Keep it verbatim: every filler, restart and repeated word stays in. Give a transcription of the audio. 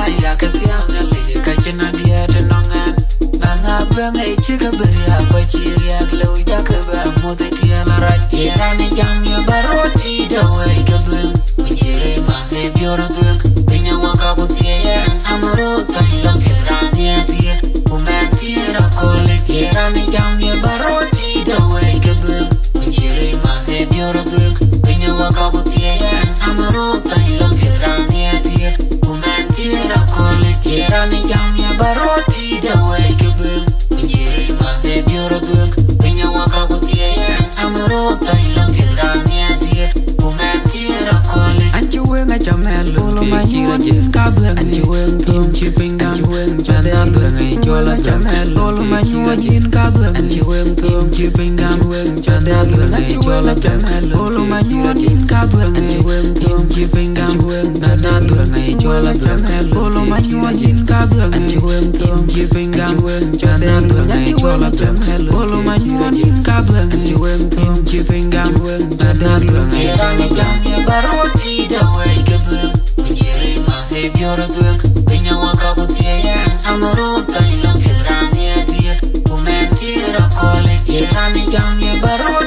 ya ka tianga le ka china dia te nongan nanga bang e chiga beria ko chiria glo ya ka ba mode tia la ra era ne jam ya baroti da wai ka bang unjire ma he bioro duk pinya wa ka bu tie amaro ta lam ke grania tie kumen tira kole era ne jam ya baroti da wai ka bang unjire ma he bioro duk pinya wa ka bu tie amaro ta lam ke grania tie kumen tira kole era ne jam ya baroti da wai ka bang unjire ma he bioro duk pinya wa ka bu tie amaro ta lam ke grania tie kumen tira kole anju wenga chamelo lo manyon ka bang anju weng kim chi pingam anju weng chana ngai chola chamelo lo manyon ka bang anju weng kim chi pingam weng chana ngai chola chamelo lo manyon ka bang anju weng kim chi pingam weng chana ngai chola chamelo lo manyon ka bang anju weng kim chi pingam weng chana ngai chola chamelo lo manyon ka bang anju weng kim chi pingam weng chana ngai chola baroti da way ka bang unjire ma he bioro duk pinya wa ka bu tie amaro ta ilo ke grania tie kumen tira kole era ni jam ye baro